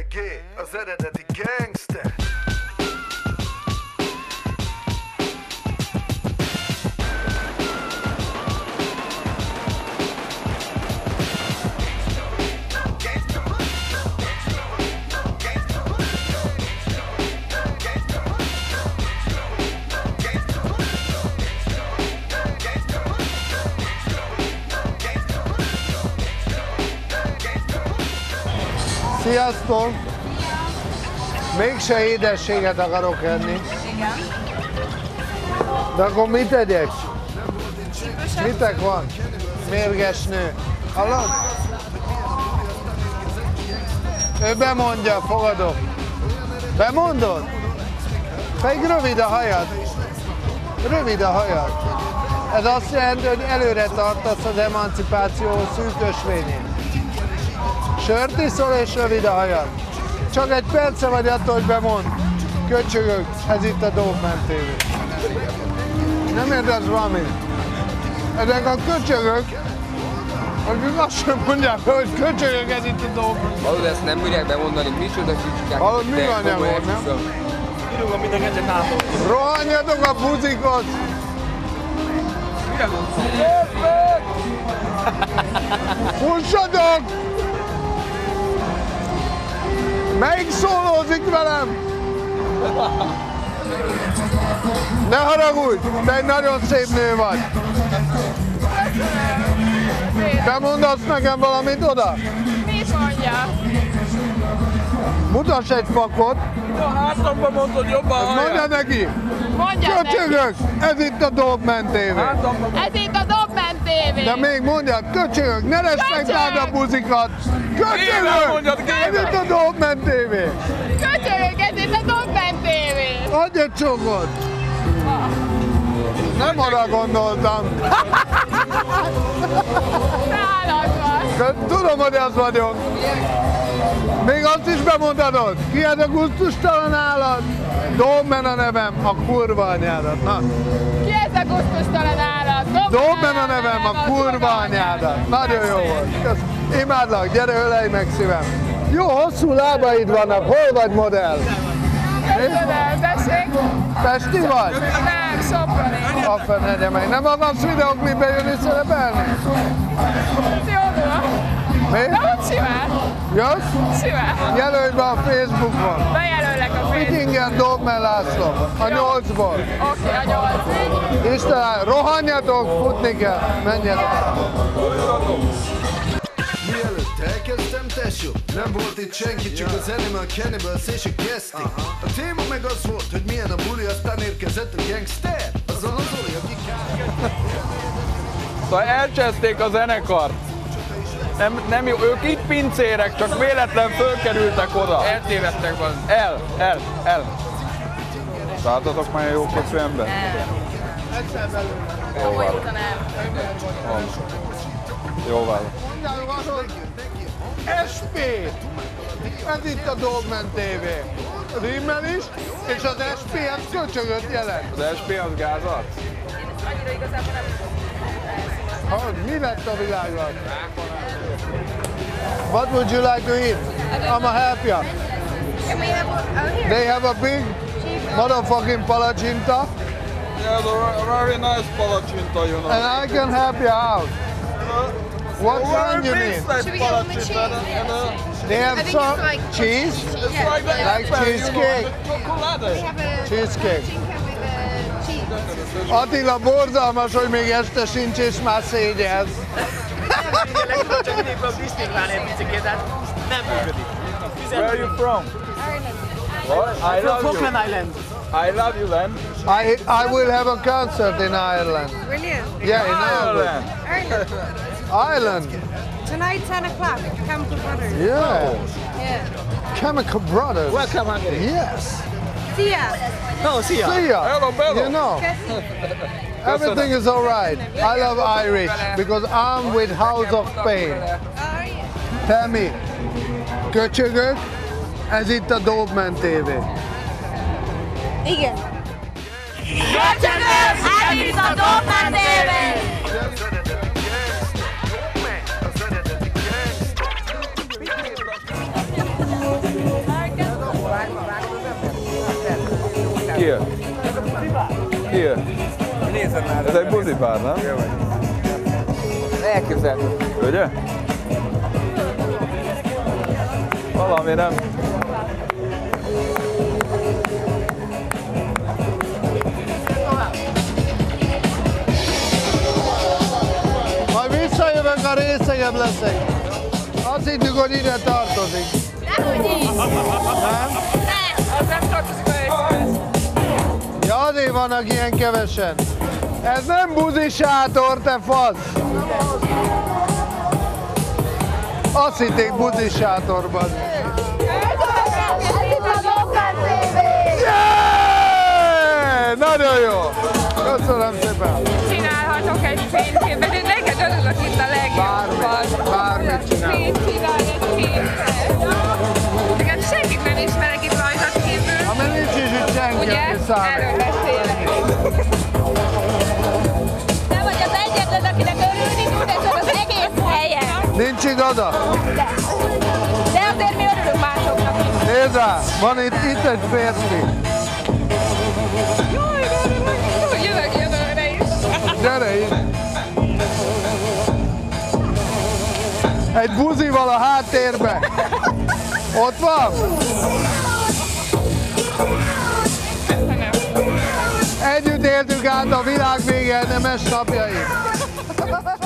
G, az eredeti gangster. Sziasztok! Mégse édességet akarok enni. Igen. De akkor mit tegyek? Mitek van? Mérges nő. Hallod? Ő bemondja, fogadok. Bemondod? Pedig rövid a hajad. Rövid a hajad. Ez azt jelenti, hogy előre tartasz az emancipáció szűkösvényén. Sört iszol és rövid a hajad. Csak egy perce vagy attól, hogy bemond. Köcsögök, ez itt a Doberman TV. Nem értesz valamit? Ezek a köcsögök, akik azt sem mondják, hogy köcsögök, ez itt a Doberman. Valóban ezt nem bírják bemondani, micsoda csicskák. Hallod, mi van nem volt, nem? Kirúgom minden egyet látom. Rohanjatok a buzikot! Mire gondolsz? Fussatok! Melyik szólózik velem? Ne haragudj, te egy nagyon szép nő vagy. Te mondasz nekem valamit oda? Mit mondja? Mutass egy fakot. A hátamban mondtad jobban a haját. Mondja neki. Mondja Köcsögök, ez itt a Doberman TV. Hátamban neki. Ez itt a Doberman TV. De még mondjad, köcsögök, ne respektáld a buzikat. Gével Köcsögök, mondjad, ez gével. itt a Doberman TV. Köcsögök, ez itt a Doberman TV. Adj egy csokot. Nem arra gondoltam. Nálad van. Tudom, hogy az vagyok. Még azt is bemondhatod. Ki ez a gusztustalan állat? Doberman a nevem, a kurva anyádat. Na. Ki ez a gusztustalan állat? Doberman a nevem, a kurva anyádat. Nagyon jó volt. Kösz. Imádlak, gyere, ölelj meg szívem. Jó, hosszú lábaid vannak. Hol vagy modell? Köszönöm, tessék. Pesti vagy? Nem, Soproni. A fenegye meg. Nem akarsz videóklipbe jönni szerepelni? Jódula. Mi? De ott simán. Jössz? Simán. Jelölj be a Facebookon. Bejelöllek a Facebook. Vikingen Doberman László. A 8-ból. Oké, a 8-ig. Isten, rohanjatok, futni kell. Menjetek. Mielőtt elkezdtem, tesó, nem volt itt senki, csak az Animal Cannibals és a Guesting. A téma meg az volt, hogy milyen a buli, aztán érkezett a gangster. Azon az Oli, aki Szóval elcseszték a zenekart. Nem jó, ők itt pincérek, csak véletlen fölkerültek oda. Eltévedtek van. El. Láttatok már jó képű ember? Jó van. Jó van. SP! Ez itt a Doberman TV. Rimmel is, és az SP az köcsögöt jelent. Az SP az gázat? Mi lett a világban? What would you like to eat? I'ma help you. And we have, oh, here. They have a big motherfucking palacsinta, Yeah, the very nice palacsinta, you know. and I can help you out. What kind you need? Should we get on the cheese? They have I think some it's like cheese, Yeah. like cheesecake. We have a Cheesecake. chinka with cheese. Attila borzalmas, hogy még este sincs, és már szégyelsz. Csak mindig disztingválni egy picikét, de nem működik. Where are you from? What? I From love you. Falkland Island. I love you, Len. I will have a concert in Ireland. Brilliant. Yeah, in Ireland. Ireland. Ireland. Tonight, 10 o'clock, Chemical Brothers. Yeah. Yeah. Chemical Brothers. Welcome, Hungary. Yes. See ya. No, see ya. See ya. Hello, bello. You know, everything is all right. I love Irish because I'm with House of Pain. Oh, yeah. Tell me, köcsögök, ez itt a Doberman TV. Igen. Köcsögök, ez itt a Doberman TV! az eredeti gangster. Az eredeti gangster. jött? Ki jött? Nézzed már. Ez egy buzipár, nem? Elképzelhető. Ugye? Valami nem. Majd visszajövök, a részegebb leszek. Azt hittük, hogy ide tartozik. Dehogy így. Nem? Az nem tartozik a részhez. Ja, azért vannak ilyen kevesen. Ez nem buzisátor, te fasz! Azt hitték buzisátorban. Yeah! Nagyon jó! Köszönöm szépen! Csinálhatok egy fényképet, én neked örülök itt a legjobban. Bármit csinál. Mit csinálj egy képet? Nekem senkit nem ismerek itt rajtad kívül. Ami nincs is itt senki, Ugye? aki számít. Erről beszélek. Te vagy az egyetlen, akinek örülni tud ezen az egész helyen. Nincs igada? De azért mi örülünk másoknak is. Nézd rá, van itt egy férfi. Jaj, de örülök. Jó, jövök jövőre is. Gyere itt! Egy buzival a háttérbe. Ott van? Együtt éltük át a világ vége nemes napjait.